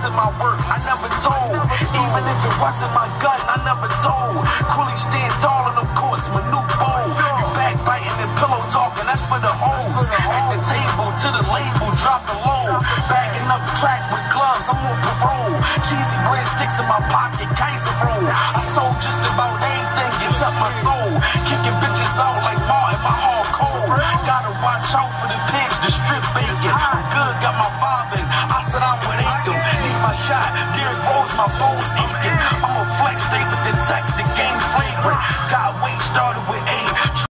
wasn't my work, I never told. Even if it wasn't my gun, I never told. Cooley stand tall in them courts, Manute Bol. You backbiting and pillow talking, that's for the hoes. At the table, to the label, drop the low. Bagging up track with gloves, I'm on parole. Cheesy bread sticks in my pocket, Kaiser roll. I sold just about anything except my soul. Kicking bitches out like Martin, my heart cold. Gotta watch out for the pigs, the strip bacon. I'm good, got my vibe in. I said I would hate them. Need my shot, Derrick Rose, my bones aching. I'm a flex, stay with the tech, the game flagrant. Got weight started with A.